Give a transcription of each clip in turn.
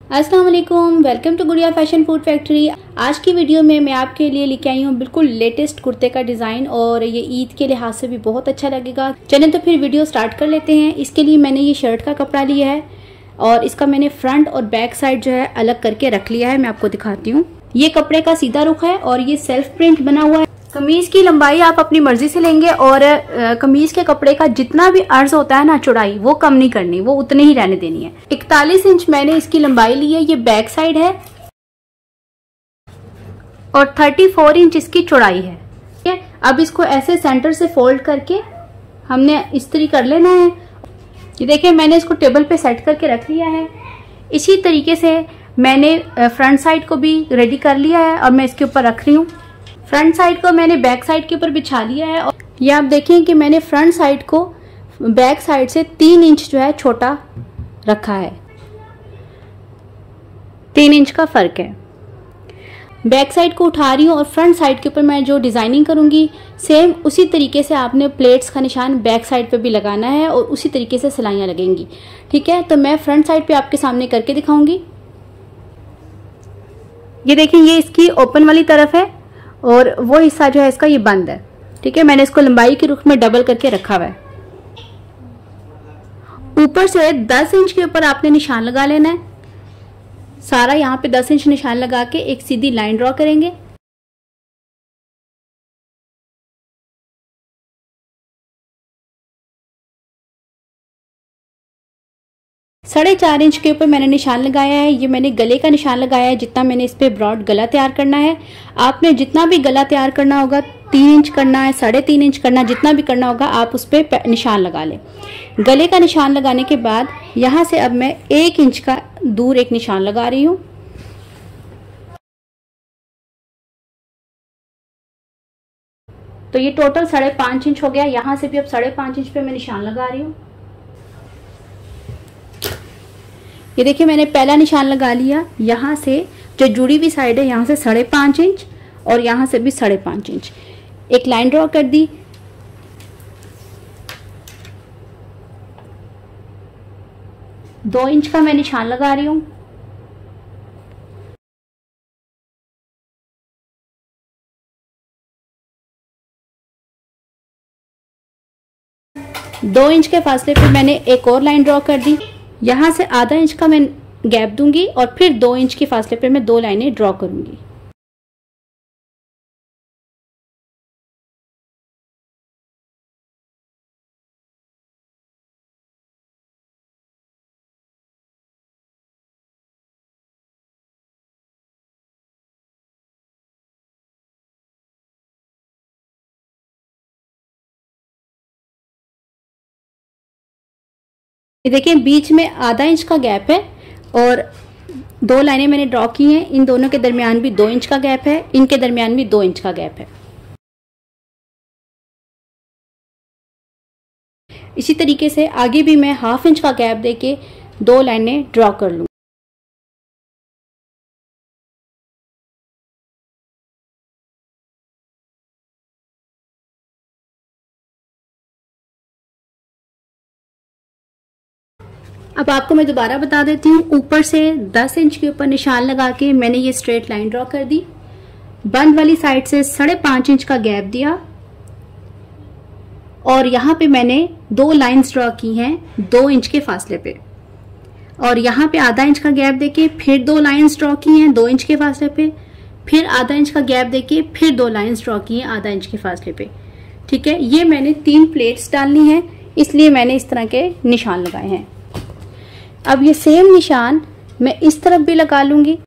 अस्सलाम वालेकुम, welcome to Gudiya fashion food factory. आज की वीडियो में मैं आपके लिए लेके आई हूँ बिल्कुल लेटेस्ट कुर्ते का डिज़ाइन और ये ईद के लिहाज से भी बहुत अच्छा लगेगा। चलें तो फिर वीडियो स्टार्ट कर लेते हैं। इसके लिए मैंने ये शर्ट का कपड़ा लिया है और इसका मैंने फ्रंट और बैक साइड जो है अलग करके रख लिया है। मैं आपको दिखाती हूँ। ये कपड़े का सीधा रुख है और ये सेल्फ प्रिंट बना हुआ है। कमीज की लंबाई आप अपनी मर्जी से लेंगे और कमीज के कपड़े का जितना भी अर्ज होता है ना, चौड़ाई वो कम नहीं करनी, वो उतने ही रहने देनी है। 41 इंच मैंने इसकी लंबाई ली है। ये बैक साइड है और 34 इंच इसकी चौड़ाई है। ठीक है, अब इसको ऐसे सेंटर से फोल्ड करके हमने इस्त्री कर लेना है। ये देखिए, मैंने इसको टेबल पे सेट करके रख लिया है। इसी तरीके से मैंने फ्रंट साइड को भी रेडी कर लिया है और मैं इसके ऊपर रख रही हूँ। फ्रंट साइड को मैंने बैक साइड के ऊपर बिछा लिया है और ये आप देखें कि मैंने फ्रंट साइड को बैक साइड से 3 इंच जो है छोटा रखा है। 3 इंच का फर्क है। बैक साइड को उठा रही हूँ और फ्रंट साइड के ऊपर मैं जो डिजाइनिंग करूंगी सेम उसी तरीके से आपने प्लेट्स का निशान बैक साइड पे भी लगाना है और उसी तरीके से सिलाइयां लगेंगी। ठीक है, तो मैं फ्रंट साइड पे आपके सामने करके दिखाऊंगी। ये देखिए, ये इसकी ओपन वाली तरफ है और वो हिस्सा जो है इसका ये बंद है। ठीक है, मैंने इसको लंबाई के रुख में डबल करके रखा हुआ है। ऊपर से 10 इंच के ऊपर आपने निशान लगा लेना है। सारा यहाँ पे 10 इंच निशान लगा के एक सीधी लाइन ड्रॉ करेंगे। साढ़े 4 इंच के ऊपर मैंने निशान लगाया है। ये मैंने गले का निशान लगाया है, जितना मैंने इस पे ब्रॉड गला तैयार करना है। आपने जितना भी गला तैयार करना होगा, 3 इंच करना है, 3.5 इंच करना, जितना भी करना होगा आप उस पे निशान लगा लें। गले का निशान लगाने के बाद यहाँ से अब मैं 1 इंच का दूर एक निशान लगा रही हूँ। तो ये टोटल 5.5 इंच हो गया। यहाँ से भी अब 5.5 इंच पे मैं निशान लगा रही हूँ। ये देखिए, मैंने पहला निशान लगा लिया। यहाँ से जो जुड़ी हुई साइड है यहाँ से 5.5 इंच और यहाँ से भी 5.5 इंच एक लाइन ड्रॉ कर दी। दो इंच का मैं निशान लगा रही हूँ। दो इंच के फासले पे मैंने एक और लाइन ड्रॉ कर दी। यहाँ से आधा इंच का मैं गैप दूंगी और फिर 2 इंच के फासले पे मैं 2 लाइनें ड्रॉ करूंगी। ये देखिए, बीच में आधा इंच का गैप है और 2 लाइनें मैंने ड्रॉ की हैं। इन दोनों के दरमियान भी 2 इंच का गैप है, इनके दरमियान भी 2 इंच का गैप है। इसी तरीके से आगे भी मैं हाफ इंच का गैप देके 2 लाइनें ड्रॉ कर लूँ। अब आपको मैं दोबारा बता देती हूँ। ऊपर से 10 इंच के ऊपर निशान लगा के मैंने ये स्ट्रेट लाइन ड्रॉ कर दी। बंद वाली साइड से 5.5 इंच का गैप दिया और यहाँ पे मैंने 2 लाइंस ड्रॉ की हैं 2 इंच के फासले पे और यहाँ पे आधा इंच का गैप देके फिर 2 लाइंस ड्रॉ की हैं 2 इंच के फासले पे, फिर आधा इंच का गैप देके फिर 2 लाइंस ड्रॉ की हैं आधा इंच के फासले पे। ठीक है, ये मैंने 3 प्लेट्स डालनी है, इसलिए मैंने इस तरह के निशान लगाए हैं। अब ये सेम निशान मैं इस तरफ भी लगा लूंगी।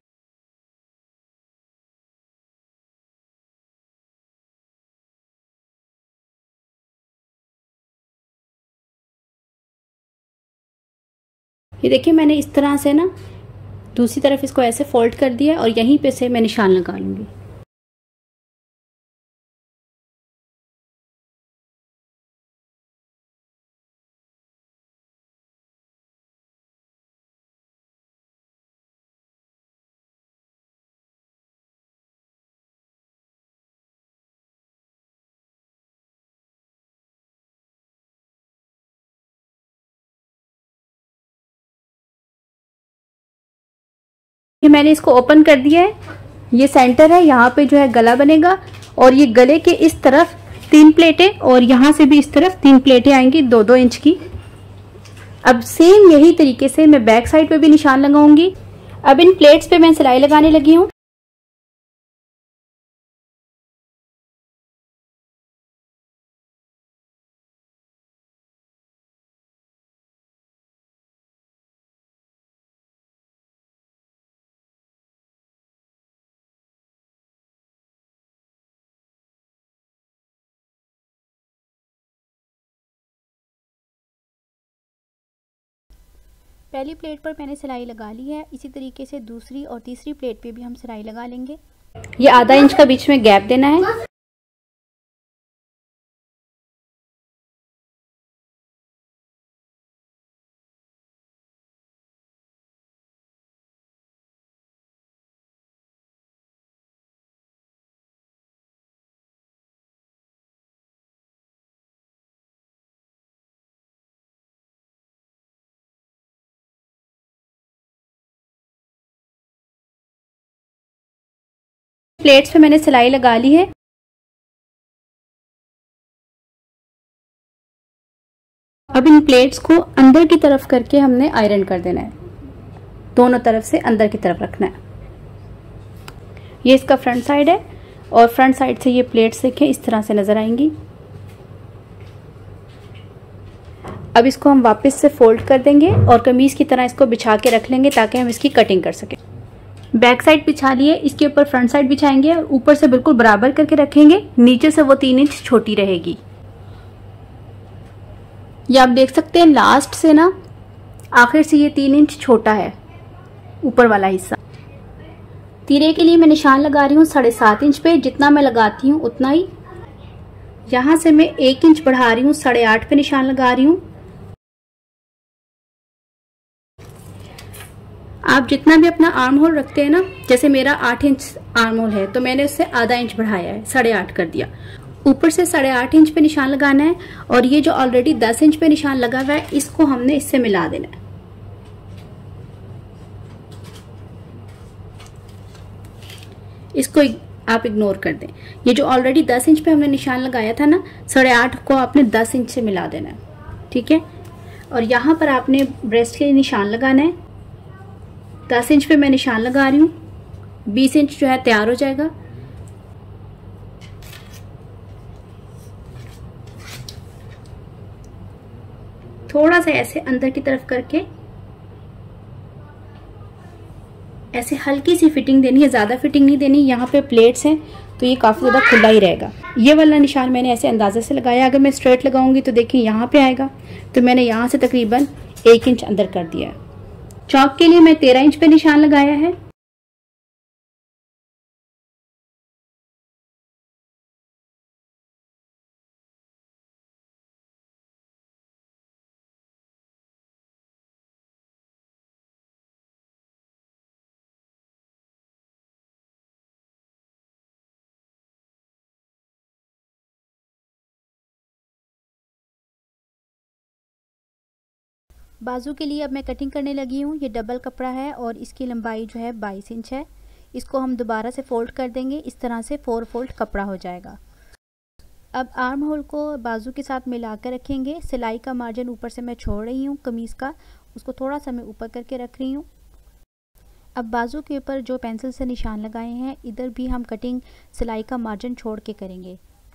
ये देखिए, मैंने इस तरह से ना दूसरी तरफ इसको ऐसे फोल्ड कर दिया और यहीं पे से मैं निशान लगा लूंगी। ये मैंने इसको ओपन कर दिया है। ये सेंटर है, यहाँ पे जो है गला बनेगा और ये गले के इस तरफ 3 प्लेटें और यहाँ से भी इस तरफ 3 प्लेटें आएंगी 2-2 इंच की। अब सेम यही तरीके से मैं बैक साइड पे भी निशान लगाऊंगी। अब इन प्लेट्स पे मैं सिलाई लगाने लगी हूँ। पहली प्लेट पर मैंने सिलाई लगा ली है। इसी तरीके से दूसरी और तीसरी प्लेट पे भी हम सिलाई लगा लेंगे। ये आधा इंच का बीच में गैप देना है। प्लेट्स पे मैंने सिलाई लगा ली है। अब इन प्लेट्स को अंदर की तरफ करके हमने आयरन कर देना है। दोनों तरफ से अंदर की तरफ रखना है। ये इसका फ्रंट साइड है और फ्रंट साइड से ये प्लेट्स देखें इस तरह से नजर आएंगी। अब इसको हम वापस से फोल्ड कर देंगे और कमीज की तरह इसको बिछा के रख लेंगे ताकि हम इसकी कटिंग कर सकें। बैक साइड बिछा लिए, इसके ऊपर फ्रंट साइड बिछाएंगे और ऊपर से बिल्कुल बराबर करके रखेंगे। नीचे से वो 3 इंच छोटी रहेगी। ये आप देख सकते हैं लास्ट से ना आखिर से ये 3 इंच छोटा है ऊपर वाला हिस्सा। तीरे के लिए मैं निशान लगा रही हूँ 7.5 इंच पे। जितना मैं लगाती हूँ उतना ही। यहाँ से मैं 1 इंच बढ़ा रही हूँ, 8.5 पे निशान लगा रही हूँ। आप जितना भी अपना आर्म होल रखते हैं ना, जैसे मेरा 8 इंच आर्म होल है तो मैंने उससे आधा इंच बढ़ाया है, 8.5 कर दिया। ऊपर से 8.5 इंच पे निशान लगाना है और ये जो ऑलरेडी 10 इंच पे निशान लगा हुआ है इसको हमने इससे मिला देना है। इसको आप इग्नोर कर दें। ये जो ऑलरेडी 10 इंच पे हमने निशान लगाया था ना, 8.5 को आपने 10 इंच से मिला देना है। ठीक है। और यहाँ पर आपने ब्रेस्ट के निशान लगाना है। 10 इंच पे मैं निशान लगा रही हूँ। 20 इंच जो है तैयार हो जाएगा। थोड़ा सा ऐसे अंदर की तरफ करके ऐसे हल्की सी फिटिंग देनी है, ज्यादा फिटिंग नहीं देनी। यहाँ पे प्लेट्स हैं तो ये काफी ज्यादा खुला ही रहेगा। ये वाला निशान मैंने ऐसे अंदाजे से लगाया। अगर मैं स्ट्रेट लगाऊंगी तो देखिए यहाँ पे आएगा, तो मैंने यहाँ से तकरीबन 1 इंच अंदर कर दिया है। चौक के लिए मैं 13 इंच पे निशान लगाया है। बाजू के लिए अब मैं कटिंग करने लगी हूँ। ये डबल कपड़ा है और इसकी लंबाई जो है 22 इंच है। इसको हम दोबारा से फोल्ड कर देंगे। इस तरह से 4 फोल्ड कपड़ा हो जाएगा। अब आर्म होल को बाजू के साथ मिला कर रखेंगे। सिलाई का मार्जिन ऊपर से मैं छोड़ रही हूँ कमीज का, उसको थोड़ा सा मैं ऊपर करके रख रही हूँ। अब बाजू के ऊपर जो पेंसिल से निशान लगाए हैं इधर भी हम कटिंग सिलाई का मार्जिन छोड़ के करेंगे।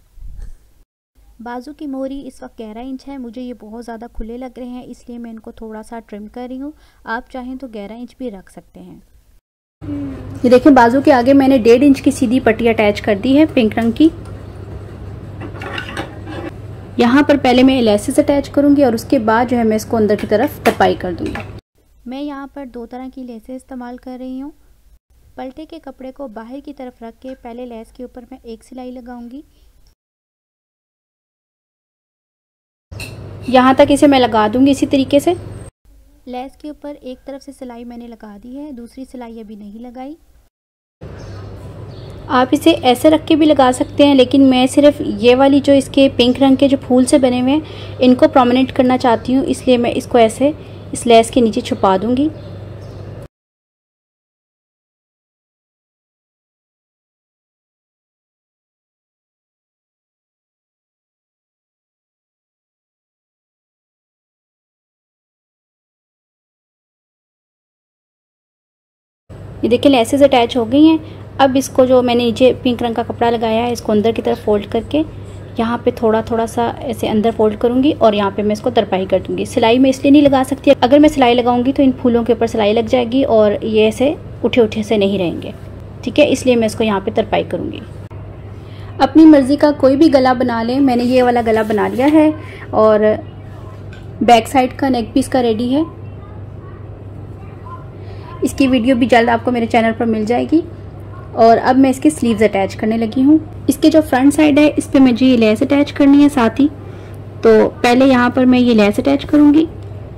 बाजू की मोहरी इस वक्त 11 इंच है। मुझे ये बहुत ज़्यादा खुले लग रहे हैं इसलिए मैं इनको थोड़ा सा ट्रिम कर रही हूँ। आप चाहें तो 11 इंच भी रख सकते हैं। ये देखिए बाजू के आगे मैंने 1.5 इंच की सीधी पट्टी अटैच कर दी है पिंक रंग की। यहाँ पर पहले मैं इलास्टिक अटैच करूँगी और उसके बाद जो है मैं इसको अंदर की तरफ तरपाई कर दूँगी। मैं यहाँ पर 2 तरह की लेसेस इस्तेमाल कर रही हूँ। पलटे के कपड़े को बाहर की तरफ रख के पहले लेस के ऊपर मैं एक सिलाई लगाऊंगी। यहाँ तक इसे मैं लगा दूंगी इसी तरीके से। लेस के ऊपर एक तरफ से सिलाई मैंने लगा दी है, दूसरी सिलाई अभी नहीं लगाई। आप इसे ऐसे रख के भी लगा सकते हैं, लेकिन मैं सिर्फ ये वाली जो इसके पिंक रंग के जो फूल से बने हुए हैं इनको प्रोमिनेंट करना चाहती हूँ, इसलिए मैं इसको ऐसे इस लेस के नीचे छुपा दूंगी। ये देखिए लेसेस अटैच हो गई हैं। अब इसको जो मैंने नीचे पिंक रंग का कपड़ा लगाया है इसको अंदर की तरफ फोल्ड करके यहाँ पे थोड़ा थोड़ा सा ऐसे अंदर फोल्ड करूँगी और यहाँ पे मैं इसको तरपाई कर दूँगी। सिलाई मैं इसलिए नहीं लगा सकती, अगर मैं सिलाई लगाऊंगी तो इन फूलों के ऊपर सिलाई लग जाएगी और ये ऐसे उठे उठे से नहीं रहेंगे, ठीक है, इसलिए मैं इसको यहाँ पे तरपाई करूँगी। अपनी मर्ज़ी का कोई भी गला बना लें, मैंने ये वाला गला बना लिया है और बैक साइड का नेक पीस का रेडी है। इसकी वीडियो भी जल्द आपको मेरे चैनल पर मिल जाएगी। और अब मैं इसकी स्लीव्स अटैच करने लगी हूँ। इसके जो फ्रंट साइड है इस पे मुझे ये लेस अटैच करनी है साथ ही, तो पहले यहाँ पर मैं ये लेस अटैच करूँगी।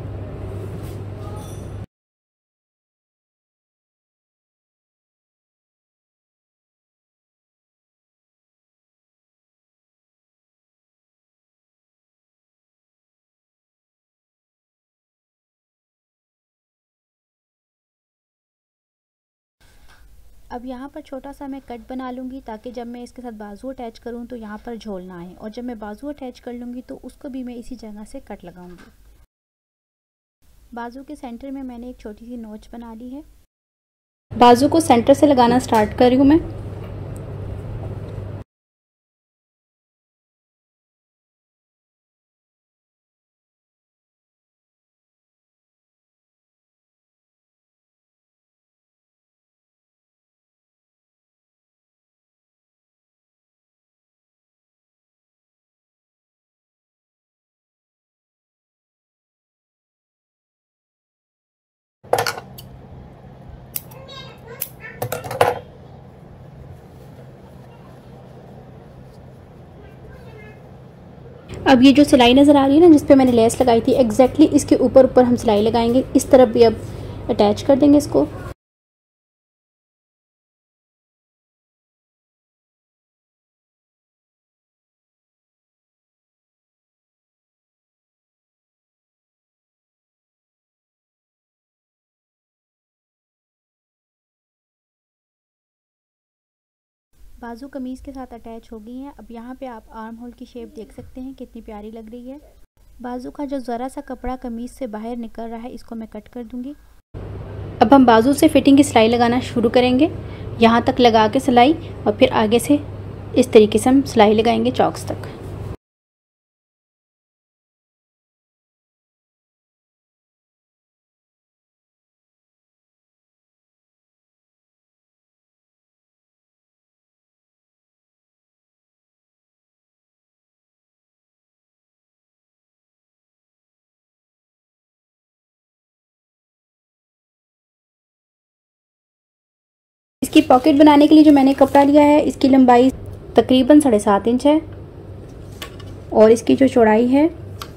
अब यहाँ पर छोटा सा मैं कट बना लूँगी ताकि जब मैं इसके साथ बाजू अटैच करूँ तो यहाँ पर झोल ना आए, और जब मैं बाजू अटैच कर लूँगी तो उसको भी मैं इसी जगह से कट लगाऊँगी। बाजू के सेंटर में मैंने एक छोटी सी नोच बना ली है। बाजू को सेंटर से लगाना स्टार्ट कर रही हूँ मैं। अब ये जो सिलाई नज़र आ रही है ना जिस पे मैंने लेस लगाई थी, एग्जैक्टली इसके ऊपर ऊपर हम सिलाई लगाएंगे। इस तरफ भी अब अटैच कर देंगे इसको। बाजू कमीज़ के साथ अटैच हो गई हैं। अब यहाँ पे आप आर्म होल की शेप देख सकते हैं कितनी प्यारी लग रही है। बाजू का जो ज़रा सा कपड़ा कमीज़ से बाहर निकल रहा है इसको मैं कट कर दूँगी। अब हम बाजू से फिटिंग की सिलाई लगाना शुरू करेंगे। यहाँ तक लगा के सिलाई और फिर आगे से इस तरीके से हम सिलाई लगाएंगे चौक्स तक। इसकी पॉकेट बनाने के लिए जो मैंने कपड़ा लिया है इसकी लंबाई तकरीबन 7.5 इंच है और इसकी जो चौड़ाई है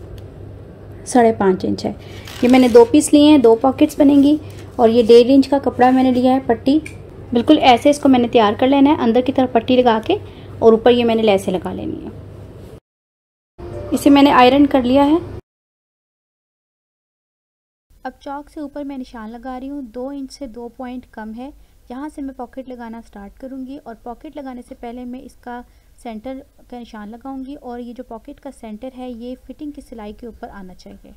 5.5 इंच है। ये मैंने 2 पीस लिए हैं, 2 पॉकेट्स बनेंगी। और ये 1.5 इंच का कपड़ा मैंने लिया है पट्टी। बिल्कुल ऐसे इसको मैंने तैयार कर लेना है, अंदर की तरफ पट्टी लगा के और ऊपर ये मैंने लेसें लगा लेनी है। इसे मैंने आयरन कर लिया है। अब चौक से ऊपर मैं निशान लगा रही हूँ। 2 इंच से 2 पॉइंट कम है। यहाँ से मैं पॉकेट लगाना स्टार्ट करूँगी और पॉकेट लगाने से पहले मैं इसका सेंटर का निशान लगाऊंगी और ये जो पॉकेट का सेंटर है ये फिटिंग की सिलाई के ऊपर आना चाहिए।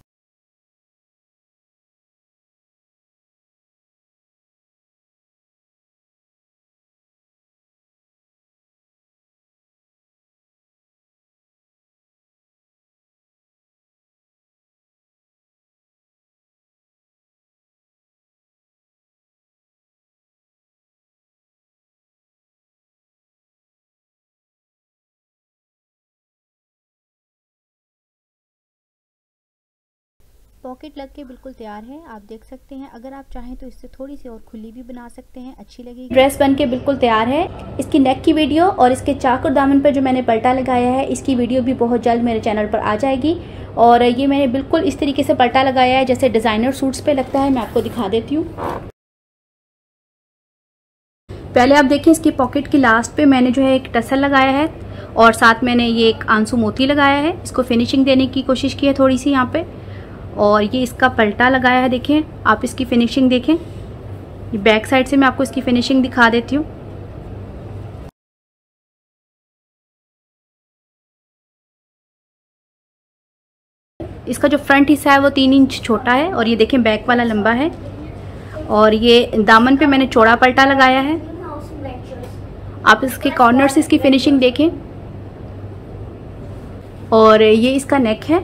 पॉकेट लग के बिल्कुल तैयार है, आप देख सकते हैं। अगर आप चाहें तो इससे थोड़ी सी और खुली भी बना सकते हैं, अच्छी लगेगी। ड्रेस बन के बिल्कुल तैयार है। इसकी नेक की वीडियो और इसके चाक और दामन पर जो मैंने पल्टा लगाया है इसकी वीडियो भी बहुत जल्द मेरे चैनल पर आ जाएगी। और ये मैंने बिल्कुल इस तरीके से पल्टा लगाया है जैसे डिज़ाइनर सूट्स पे लगता है। मैं आपको दिखा देती हूँ। पहले आप देखिए इसकी पॉकेट की लास्ट पे मैंने जो है एक टसल लगाया है और साथ मैंने ये एक आंसू मोती लगाया है। इसको फिनिशिंग देने की कोशिश की है थोड़ी सी यहाँ पे। और ये इसका पल्टा लगाया है, देखिए आप इसकी फिनिशिंग देखें। ये बैक साइड से मैं आपको इसकी फिनिशिंग दिखा देती हूँ। इसका जो फ्रंट हिस्सा है वो 3 इंच छोटा है और ये देखें बैक वाला लंबा है। और ये दामन पे मैंने चौड़ा पल्टा लगाया है। आप इसके कॉर्नर से इसकी फिनिशिंग देखें। और ये इसका नेक है।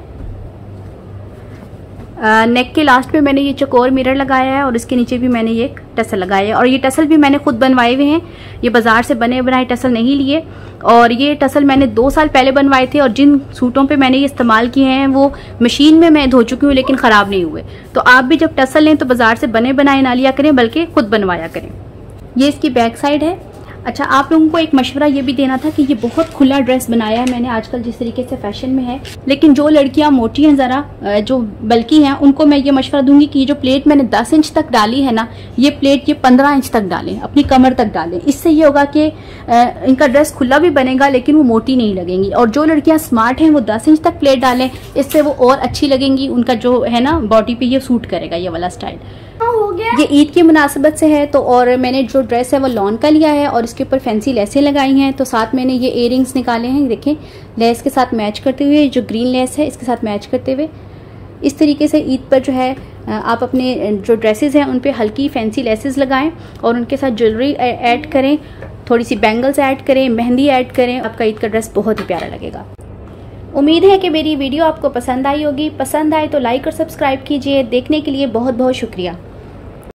नेक के लास्ट पे मैंने ये चकोर मिरर लगाया है और इसके नीचे भी मैंने ये टसल लगाया है। और ये टसल भी मैंने खुद बनवाए हुए हैं, ये बाजार से बने बनाए टसल नहीं लिए। और ये टसल मैंने 2 साल पहले बनवाए थे और जिन सूटों पे मैंने ये इस्तेमाल किए हैं वो मशीन में मैं धो चुकी हूँ लेकिन ख़राब नहीं हुए। तो आप भी जब टसल लें तो बाजार से बने बनाए ना लिया करें बल्कि खुद बनवाया करें। ये इसकी बैक साइड है। अच्छा, आप लोगों को एक मशवरा ये भी देना था कि ये बहुत खुला ड्रेस बनाया है मैंने आजकल जिस तरीके से फैशन में है, लेकिन जो लड़कियां मोटी हैं ज़रा, जो बल्कि हैं, उनको मैं ये मशवरा दूंगी कि ये जो प्लेट मैंने 10 इंच तक डाली है ना, ये प्लेट ये 15 इंच तक डालें, अपनी कमर तक डालें। इससे ये होगा कि इनका ड्रेस खुला भी बनेगा लेकिन वो मोटी नहीं लगेंगी। और जो लड़कियाँ स्मार्ट हैं वो 10 इंच तक प्लेट डालें, इससे वो और अच्छी लगेंगी। उनका जो है ना बॉडी पे ये सूट करेगा ये वाला स्टाइल। हो गया। ये ईद की मुनासिबत से है तो और मैंने जो ड्रेस है वो लॉन का लिया है और इसके ऊपर फैंसी लेसें लगाई हैं। तो साथ मैंने ये इयररिंग्स निकाले हैं, देखें, लेस के साथ मैच करते हुए, जो ग्रीन लेस है इसके साथ मैच करते हुए। इस तरीके से ईद पर जो है आप अपने जो ड्रेसेस हैं उन पे हल्की फैंसी लेसेस लगाएं और उनके साथ ज्वेलरी ऐड करें, थोड़ी सी बैंगल्स ऐड करें, मेहंदी ऐड करें। आपका ईद का ड्रेस बहुत ही प्यारा लगेगा। उम्मीद है कि मेरी वीडियो आपको पसंद आई होगी। पसंद आए तो लाइक और सब्सक्राइब कीजिए। देखने के लिए बहुत बहुत शुक्रिया।